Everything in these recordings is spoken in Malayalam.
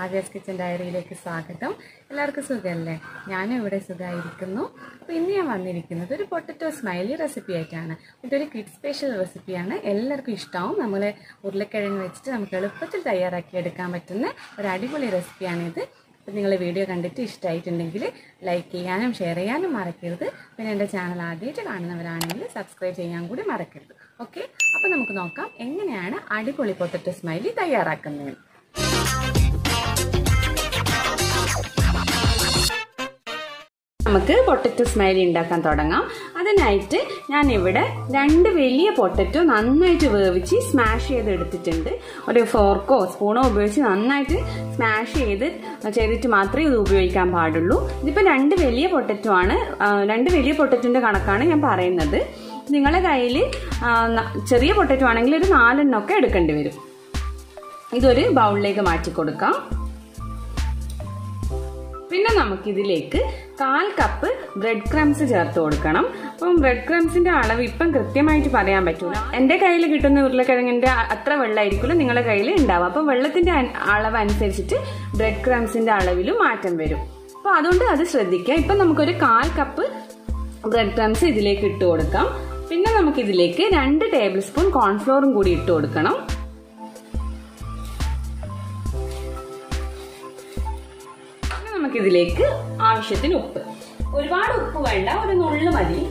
ആര്യാസ് കിച്ചൻ ഡയറിയിലേക്ക് സ്വാഗതം. എല്ലാവർക്കും സുഖമല്ലേ? ഞാനും ഇവിടെ സുഖമായിരിക്കുന്നു. അപ്പോൾ ഇന്ന് ഞാൻ വന്നിരിക്കുന്നത് ഒരു പൊട്ടറ്റോ സ്മൈലി റെസിപ്പി ആയിട്ടാണ്. ഇതൊരു കിഡ് സ്പെഷ്യൽ റെസിപ്പിയാണ്. എല്ലാവർക്കും ഇഷ്ടമാവും. നമ്മൾ ഉരുളക്കിഴങ്ങ് വെച്ചിട്ട് നമുക്ക് എളുപ്പത്തിൽ തയ്യാറാക്കി എടുക്കാൻ പറ്റുന്ന ഒരു അടിപൊളി റെസിപ്പിയാണിത്. അപ്പോൾ നിങ്ങൾ വീഡിയോ കണ്ടിട്ട് ഇഷ്ടമായിട്ടുണ്ടെങ്കിൽ ലൈക്ക് ചെയ്യാനും ഷെയർ ചെയ്യാനും മറക്കരുത്. പിന്നെ എൻ്റെ ചാനൽ ആദ്യമായിട്ട് കാണുന്നവരാണെങ്കിൽ സബ്സ്ക്രൈബ് ചെയ്യാൻ കൂടി മറക്കരുത്. ഓക്കെ, അപ്പോൾ നമുക്ക് നോക്കാം എങ്ങനെയാണ് അടിപൊളി പൊട്ടറ്റോ സ്മൈലി തയ്യാറാക്കുന്നത്. നമുക്ക് പൊട്ടറ്റോ സ്മൈലി ഉണ്ടാക്കാൻ തുടങ്ങാം. അതിനായിട്ട് ഞാനിവിടെ 2 വലിയ പൊട്ടറ്റോ നന്നായിട്ട് വേവിച്ച് സ്മാഷ് ചെയ്ത് എടുത്തിട്ടുണ്ട്. ഒരു ഫോർക്കോ സ്പൂണോ ഉപയോഗിച്ച് നന്നായിട്ട് സ്മാഷ് ചെയ്തിട്ട് മാത്രമേ ഇത് ഉപയോഗിക്കാൻ പാടുള്ളൂ. ഇതിപ്പോൾ 2 വലിയ പൊട്ടറ്റോ ആണ്. 2 വലിയ പൊട്ടറ്റോന്റെ കണക്കാണ് ഞാൻ പറയുന്നത്. നിങ്ങളുടെ കയ്യിൽ ചെറിയ പൊട്ടറ്റോ ആണെങ്കിൽ ഒരു 4 എണ്ണമൊക്കെ എടുക്കേണ്ടി വരും. ഇതൊരു ബൗളിലേക്ക് മാറ്റി കൊടുക്കാം. പിന്നെ നമുക്കിതിലേക്ക് 1/4 കപ്പ് ബ്രെഡ് ക്രംസ് ചേർത്ത് കൊടുക്കണം. അപ്പം ബ്രെഡ് ക്രംസിന്റെ അളവ് ഇപ്പം കൃത്യമായിട്ട് പറയാൻ പറ്റൂല. എൻ്റെ കയ്യിൽ കിട്ടുന്ന ഉരുളക്കിഴങ്ങിന്റെ അത്ര വെള്ളമായിരിക്കില്ല നിങ്ങളുടെ കയ്യിൽ ഉണ്ടാവുക. അപ്പം വെള്ളത്തിന്റെ അളവ് അനുസരിച്ചിട്ട് ബ്രെഡ് ക്രംസിന്റെ അളവിലും മാറ്റം വരും. അപ്പൊ അതുകൊണ്ട് അത് ശ്രദ്ധിക്കുക. ഇപ്പൊ നമുക്കൊരു 1/4 കപ്പ് ബ്രെഡ് ക്രംസ് ഇതിലേക്ക് ഇട്ട് കൊടുക്കാം. പിന്നെ നമുക്കിതിലേക്ക് 2 ടേബിൾ സ്പൂൺ കോൺഫ്ലോറും കൂടി ഇട്ട് കൊടുക്കണം. നമുക്കിതിലേക്ക് ആവശ്യത്തിന് ഉപ്പ്. ഒരുപാട് ഉപ്പ് വേണ്ട, ഒരു നുള്ളു മതി,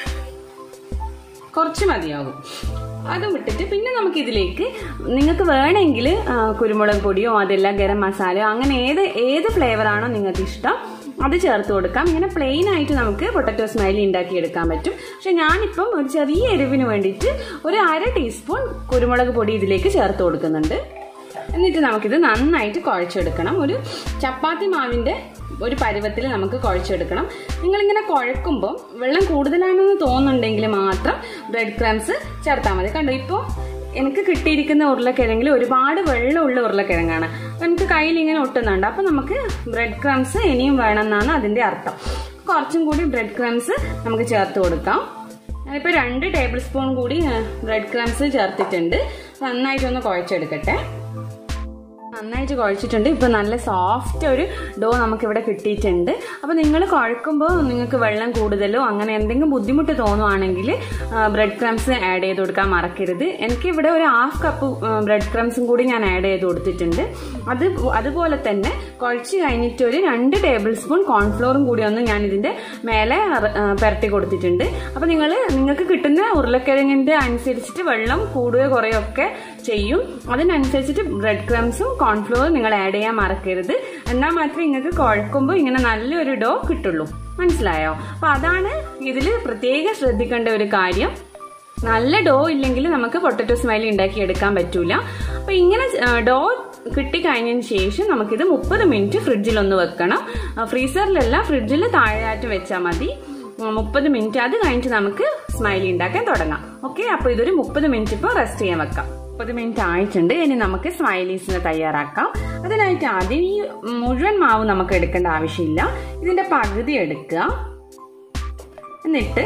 കുറച്ച് മതിയാകും. അതും ഇട്ടിട്ട് പിന്നെ നമുക്കിതിലേക്ക് നിങ്ങൾക്ക് വേണമെങ്കിൽ കുരുമുളക് പൊടിയോ അതെല്ലാം ഗരം മസാലയോ അങ്ങനെ ഏത് ഫ്ലേവറാണോ നിങ്ങൾക്ക് ഇഷ്ടം അത് ചേർത്ത് കൊടുക്കാം. ഇങ്ങനെ പ്ലെയിൻ ആയിട്ട് നമുക്ക് പൊട്ടറ്റോ സ്മൈലി ഉണ്ടാക്കി എടുക്കാൻ പറ്റും. പക്ഷെ ഞാനിപ്പം ഒരു ചെറിയ എരിവിന് വേണ്ടിയിട്ട് ഒരു 1/2 ടീസ്പൂൺ കുരുമുളക് പൊടി ഇതിലേക്ക് ചേർത്ത് കൊടുക്കുന്നുണ്ട്. എന്നിട്ട് നമുക്കിത് നന്നായിട്ട് കുഴച്ചെടുക്കണം. ഒരു ചപ്പാത്തി മാവിന്റെ ഒരു പരുവത്തിൽ നമുക്ക് കുഴച്ചെടുക്കണം. നിങ്ങളിങ്ങനെ കുഴക്കുമ്പോൾ വെള്ളം കൂടുതലാണെന്ന് തോന്നുന്നുണ്ടെങ്കിൽ മാത്രം ബ്രെഡ് ക്രംസ് ചേർത്താൽ മതി. കണ്ടോ, ഇപ്പോൾ എനിക്ക് കിട്ടിയിരിക്കുന്ന ഉരുളക്കിഴങ്ങിൽ ഒരുപാട് വെള്ളമുള്ള ഉരുളക്കിഴങ്ങാണ്. അപ്പം എനിക്ക് കയ്യിൽ ഇങ്ങനെ ഒട്ടുന്നുണ്ട്. അപ്പം നമുക്ക് ബ്രെഡ് ക്രംസ് ഇനിയും വേണമെന്നാണ് അതിന്റെ അർത്ഥം. കുറച്ചും കൂടി ബ്രെഡ് ക്രംസ് നമുക്ക് ചേർത്ത് കൊടുക്കാം. ഞാനിപ്പോൾ 2 ടേബിൾ സ്പൂൺ കൂടി ബ്രെഡ് ക്രംസ് ചേർത്തിട്ടുണ്ട്. നന്നായിട്ടൊന്ന് കുഴച്ചെടുക്കട്ടെ. നന്നായിട്ട് കുഴച്ചിട്ടുണ്ട്. ഇപ്പൊ നല്ല സോഫ്റ്റ് ഒരു ഡോ നമുക്കിവിടെ കിട്ടിയിട്ടുണ്ട്. അപ്പൊ നിങ്ങൾ കുഴക്കുമ്പോൾ നിങ്ങൾക്ക് വെള്ളം കൂടുതലോ അങ്ങനെ എന്തെങ്കിലും ബുദ്ധിമുട്ട് തോന്നുവാണെങ്കിൽ ബ്രെഡ് ക്രംസ് ആഡ് ചെയ്ത് കൊടുക്കാൻ മറക്കരുത്. എനിക്കിവിടെ ഒരു 1/2 കപ്പ് ബ്രെഡ് ക്രംസും കൂടി ഞാൻ ആഡ് ചെയ്ത് കൊടുത്തിട്ടുണ്ട്. അതുപോലെ തന്നെ കുഴച്ച് കഴിഞ്ഞിട്ട് ഒരു 2 ടേബിൾ സ്പൂൺ കോൺഫ്ലോറും കൂടി ഒന്ന് ഞാൻ ഇതിന്റെ മേലെ പുരട്ടി കൊടുത്തിട്ടുണ്ട്. അപ്പൊ നിങ്ങൾക്ക് കിട്ടുന്ന ഉരുളക്കിഴങ്ങിന്റെ അനുസരിച്ചിട്ട് വെള്ളം കൂടുകയോ കുറയോ ഒക്കെ ചെയ്യും. അതിനനുസരിച്ചിട്ട് ബ്രെഡ് ക്രംസും കോൺഫ്ലോർ നിങ്ങൾ ആഡ് ചെയ്യാൻ മറക്കരുത്. എന്നാൽ മാത്രമേ നിങ്ങൾക്ക് കുഴക്കുമ്പോൾ ഇങ്ങനെ നല്ലൊരു ഡോ കിട്ടുള്ളൂ. മനസ്സിലായോ? അപ്പൊ അതാണ് ഇതിൽ പ്രത്യേകം ശ്രദ്ധിക്കേണ്ട ഒരു കാര്യം. നല്ല ഡോ ഇല്ലെങ്കിൽ നമുക്ക് പൊട്ടറ്റോ സ്മൈലി ഉണ്ടാക്കി എടുക്കാൻ പറ്റൂല. അപ്പൊ ഇങ്ങനെ ഡോ കിട്ടിക്കഴിഞ്ഞതിന് ശേഷം നമുക്കിത് 30 മിനിറ്റ് ഫ്രിഡ്ജിലൊന്ന് വെക്കണം. ഫ്രീസറിലല്ല, ഫ്രിഡ്ജിൽ താഴെയായിട്ട് വെച്ചാൽ മതി. 30 മിനിറ്റ്. അത് കഴിഞ്ഞിട്ട് നമുക്ക് സ്മൈലി ഉണ്ടാക്കാൻ തുടങ്ങാം. ഓക്കെ, അപ്പൊ ഇതൊരു 30 മിനിറ്റ് ഇപ്പോൾ റെസ്റ്റ് ചെയ്യാൻ വെക്കാം. 30 മിനിറ്റ് ആയിട്ടുണ്ട്. ഇനി നമുക്ക് സ്മൈലീസിനെ തയ്യാറാക്കാം. അതിനായിട്ട് ആദ്യം ഈ മുഴുവൻ മാവ് നമുക്ക് എടുക്കേണ്ട ആവശ്യമില്ല. ഇതിന്റെ പകുതി എടുക്കുക. എന്നിട്ട്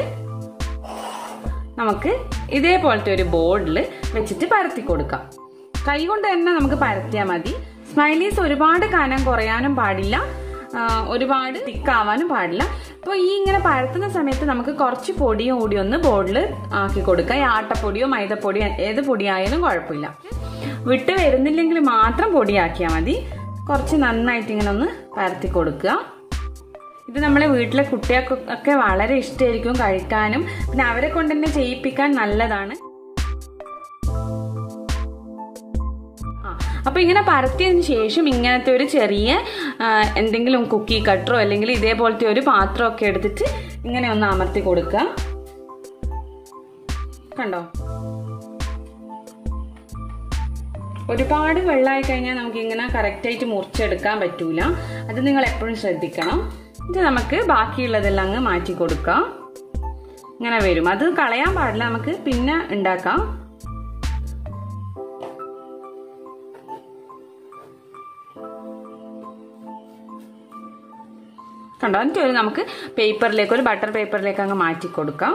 നമുക്ക് ഇതേപോലത്തെ ഒരു ബോർഡിൽ വെച്ചിട്ട് പരത്തി കൊടുക്കാം. കൈ കൊണ്ട് തന്നെ നമുക്ക് പരത്തിയാൽ മതി. സ്മൈലീസ് ഒരുപാട് കനം കുറയാനും പാടില്ല, ഒരുപാട് തിക്കാവാനും പാടില്ല. അപ്പോൾ ഈ ഇങ്ങനെ പരത്തുന്ന സമയത്ത് നമുക്ക് കുറച്ച് പൊടിയും കൂടി ഒന്ന് ബോർഡിൽ ആക്കി കൊടുക്കുക. ഈ ആട്ടപ്പൊടിയോ മൈദപ്പൊടിയോ ഏത് പൊടിയായാലും കുഴപ്പമില്ല. വിട്ട് വരുന്നില്ലെങ്കിൽ മാത്രം പൊടിയാക്കിയാൽ മതി. കുറച്ച് നന്നായിട്ട് ഇങ്ങനെ ഒന്ന് പരത്തി കൊടുക്കുക. ഇത് നമ്മളെ വീട്ടിലെ കുട്ടികൾക്കൊക്കെ വളരെ ഇഷ്ടമായിരിക്കും കഴിക്കാനും. പിന്നെ അവരെ കൊണ്ട് തന്നെ ചെയ്യിപ്പിക്കാൻ നല്ലതാണ്. അപ്പൊ ഇങ്ങനെ പരത്തിയതിന് ശേഷം ഇങ്ങനത്തെ ഒരു ചെറിയ എന്തെങ്കിലും കുക്കി കട്ടറോ അല്ലെങ്കിൽ ഇതേപോലത്തെ ഒരു പാത്രമൊക്കെ എടുത്തിട്ട് ഇങ്ങനെ ഒന്ന് അമർത്തി കൊടുക്കുക. കണ്ടോ, ഒരുപാട് വെള്ളമായി കഴിഞ്ഞാൽ നമുക്ക് ഇങ്ങനെ കറക്റ്റായിട്ട് മുറിച്ചെടുക്കാൻ പറ്റൂല. അത് നിങ്ങൾ എപ്പോഴും ശ്രദ്ധിക്കണം. ഇത് നമുക്ക് ബാക്കിയുള്ളതെല്ലാം അങ്ങ് മാറ്റി കൊടുക്കാം. ഇങ്ങനെ വരും. അത് കളയാൻ പാടില്ല, നമുക്ക് പിന്നെ ഉണ്ടാക്കാം. കണ്ടോ, എന്നിട്ട് നമുക്ക് പേപ്പറിലേക്ക്, ഒരു ബട്ടർ പേപ്പറിലേക്ക് അങ്ങ് മാറ്റി കൊടുക്കാം.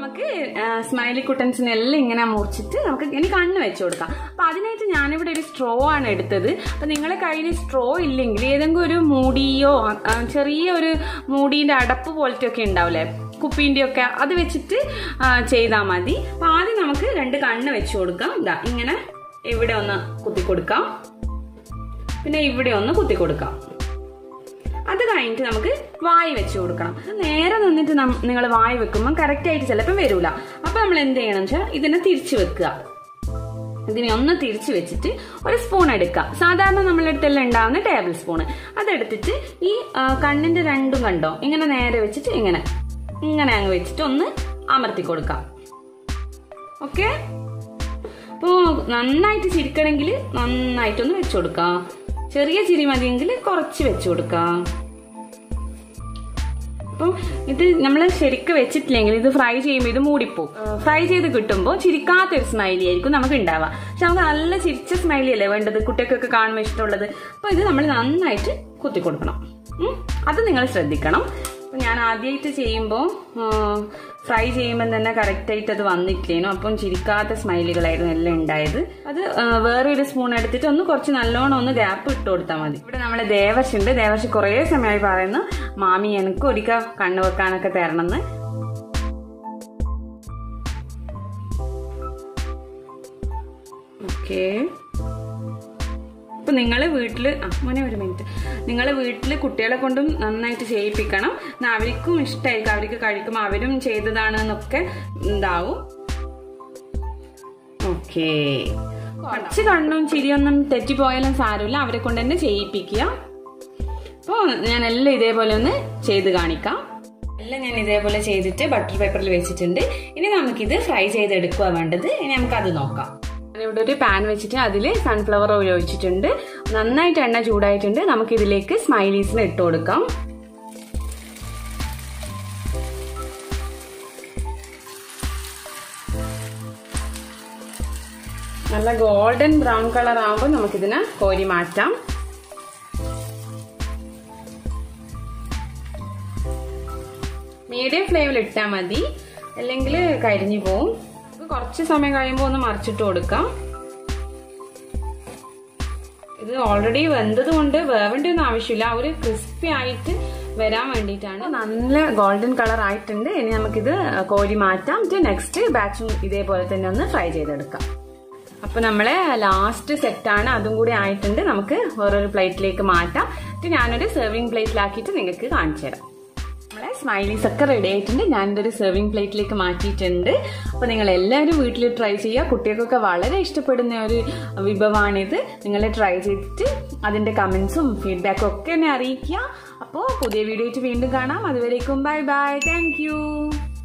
നമുക്ക് സ്മൈലി കുട്ടൻസിനെല്ലാം ഇങ്ങനെ മുറിച്ചിട്ട് നമുക്ക് ഇനി കണ്ണ് വെച്ച് കൊടുക്കാം. അപ്പൊ അതിനായിട്ട് ഞാനിവിടെ ഒരു സ്ട്രോ ആണ് എടുത്തത്. അപ്പൊ നിങ്ങളുടെ കയ്യിൽ സ്ട്രോ ഇല്ലെങ്കിൽ ഏതെങ്കിലും ഒരു മൂടിയോ ചെറിയ ഒരു മൂടിന്റെ അടപ്പ് പോലത്തെ ഒക്കെ ഉണ്ടാവില്ലേ, കുപ്പീന്റെ ഒക്കെ, അത് വെച്ചിട്ട് ചെയ്താൽ മതി. അപ്പൊ ആദ്യം നമുക്ക് 2 കണ്ണ് വെച്ച് കൊടുക്കാം. ഇതാ ഇങ്ങനെ ഇവിടെ ഒന്ന് കുത്തി കൊടുക്കാം, പിന്നെ ഇവിടെ ഒന്ന് കുത്തി കൊടുക്കാം. അത് കഴിഞ്ഞിട്ട് നമുക്ക് വായി വെച്ച് കൊടുക്കണം. നേരെ നിന്നിട്ട് നിങ്ങൾ വായി വെക്കുമ്പോൾ കറക്റ്റ് ആയിട്ട് ചിലപ്പോൾ വരൂല. അപ്പൊ നമ്മൾ എന്ത് ചെയ്യണം വെച്ചാൽ ഇതിനെ തിരിച്ചു വെക്കുക. ഇതിനെ ഒന്ന് തിരിച്ചു വെച്ചിട്ട് ഒരു സ്പൂൺ എടുക്കുക. സാധാരണ നമ്മളുടെ അടുത്തെല്ലാം ഉണ്ടാവുന്ന ടേബിൾ സ്പൂണ് അതെടുത്തിട്ട് ഈ കണ്ണിന്റെ 2 കണ്ടോ ഇങ്ങനെ നേരെ വെച്ചിട്ട് ഇങ്ങനെ അങ്ങ് വെച്ചിട്ട് ഒന്ന് അമർത്തി കൊടുക്കാം. ഓക്കെ. അപ്പോ നന്നായിട്ട് ചിരിക്കണമെങ്കിൽ നന്നായിട്ടൊന്ന് വെച്ചു കൊടുക്കാം. ചെറിയ ചിരി മതിയെങ്കിൽ കുറച്ച് വെച്ചു കൊടുക്കാം. അപ്പം ഇത് നമ്മൾ ശരിക്കും വെച്ചിട്ടില്ലെങ്കിൽ ഇത് ഫ്രൈ ചെയ്യുമ്പോൾ ഇത് മൂടിപ്പോവും. ഫ്രൈ ചെയ്ത് കിട്ടുമ്പോൾ ചിരിക്കാത്തൊരു സ്മൈലി ആയിരിക്കും നമുക്ക് ഉണ്ടാവുക. പക്ഷെ നമുക്ക് നല്ല ചിരിച്ച സ്മൈലി അല്ലേ വേണ്ടത്, കുട്ടികൾക്കൊക്കെ കാണുമ്പോൾ ഇഷ്ടമുള്ളത്. അപ്പൊ ഇത് നമ്മൾ നന്നായിട്ട് കുത്തി കൊടുക്കണം. അത് നിങ്ങൾ ശ്രദ്ധിക്കണം. അപ്പൊ ഞാൻ ആദ്യമായിട്ട് ചെയ്യുമ്പോൾ ഫ്രൈ ചെയ്യുമ്പോൾ തന്നെ കറക്റ്റ് ആയിട്ട് അത് വന്നിട്ടില്ലേനു. അപ്പം ചിരിക്കാത്ത സ്മൈലികളായിരുന്നു എല്ലാം ഉണ്ടായത്. അത് വേറെ ഒരു സ്പൂൺ എടുത്തിട്ട് ഒന്ന് കുറച്ച് നല്ലോണം ഒന്ന് ഗ്യാപ്പ് ഇട്ട് കൊടുത്താൽ മതി. ഇവിടെ നമ്മളെ ദേവർഷി ഉണ്ട്. ദേവർഷി കുറേ സമയമായി പറയുന്നു, മാമി എനിക്ക് ഒരിക്കൽ കണ്ണു വെക്കാനൊക്കെ തരണമെന്ന്. ഓക്കെ. അപ്പൊ നിങ്ങള് വീട്ടില് മോനെ ഒരു മിനിറ്റ്, നിങ്ങളെ വീട്ടില് കുട്ടികളെ കൊണ്ടും നന്നായിട്ട് ചെയ്യിപ്പിക്കണം. അവർക്കും ഇഷ്ടമായിരിക്കും, അവർക്ക് കഴിക്കുമ്പോൾ അവരും ചെയ്തതാണെന്നൊക്കെ ഉണ്ടാവും. ഓക്കെ. കുറച്ച് കണ്ണും ചിരിയൊന്നും തെറ്റിപ്പോയാലും സാരമില്ല, അവരെ കൊണ്ട് തന്നെ ചെയ്യിപ്പിക്കുക. അപ്പോൾ ഞാൻ എല്ലാം ഇതേപോലെ ഒന്ന് ചെയ്ത് കാണിക്കാം. എല്ലാം ഞാൻ ഇതേപോലെ ചെയ്തിട്ട് ബട്ടർ പേപ്പറിൽ വെച്ചിട്ടുണ്ട്. ഇനി നമുക്കിത് ഫ്രൈ ചെയ്തെടുക്കുക വേണ്ടത്. ഇനി നമുക്കത് നോക്കാം. ഇവിടെ ഒരു പാൻ വെച്ചിട്ട് അതിൽ സൺഫ്ലവർ ഓയിൽ ഒഴിച്ചിട്ടുണ്ട്. നന്നായിട്ട് എണ്ണ ചൂടായിട്ടുണ്ട്. നമുക്ക് ഇതിലേക്ക് സ്മൈലീസിന് ഇട്ട് കൊടുക്കാം. നല്ല ഗോൾഡൻ ബ്രൗൺ കളർ ആകുമ്പോൾ നമുക്കിതിനെ കോരി മാറ്റാം. മീഡിയം ഫ്ലെയിമിൽ ഇട്ടാൽ മതി, അല്ലെങ്കിൽ കരിഞ്ഞു പോവും. കുറച്ച് സമയം കഴിയുമ്പോൾ ഒന്ന് മറിച്ചിട്ട് കൊടുക്കാം. ഇത് ഓൾറെഡി വെന്തത് കൊണ്ട് വേവേണ്ട ഒന്നും ആവശ്യമില്ല, ഒരു ക്രിസ്പി ആയിട്ട് വരാൻ വേണ്ടിയിട്ടാണ്. നല്ല ഗോൾഡൻ കളർ ആയിട്ടുണ്ട്. ഇനി നമുക്കിത് കോരി മാറ്റാം. നെക്സ്റ്റ് ബാച്ചും ഇതേപോലെ തന്നെ ഒന്ന് ഫ്രൈ ചെയ്തെടുക്കാം. അപ്പൊ നമ്മളെ ലാസ്റ്റ് സെറ്റാണ്, അതും കൂടി ആയിട്ടുണ്ട്. നമുക്ക് വേറൊരു പ്ലേറ്റിലേക്ക് മാറ്റാം. ഞാനൊരു സെർവിങ് പ്ലേറ്റിലാക്കിയിട്ട് നിങ്ങൾക്ക് കാണിച്ചു തരാം. നമ്മളെ സ്മൈലീസ് ഒക്കെ റെഡി ആയിട്ടുണ്ട്. ഞാനിതൊരു സെർവിങ് പ്ലേറ്റിലേക്ക് മാറ്റിയിട്ടുണ്ട്. അപ്പൊ നിങ്ങൾ എല്ലാവരും വീട്ടിൽ ട്രൈ ചെയ്യുക. കുട്ടികൾക്കൊക്കെ വളരെ ഇഷ്ടപ്പെടുന്ന ഒരു വിഭവമാണിത്. നിങ്ങൾ ട്രൈ ചെയ്തിട്ട് അതിന്റെ കമന്റ്സും ഫീഡ്ബാക്കും ഒക്കെ എന്നെ അറിയിക്കുക. അപ്പോൾ പുതിയ വീഡിയോ ആയിട്ട് വീണ്ടും കാണാം. അതുവരേക്കും ബൈ ബൈ. Thank you.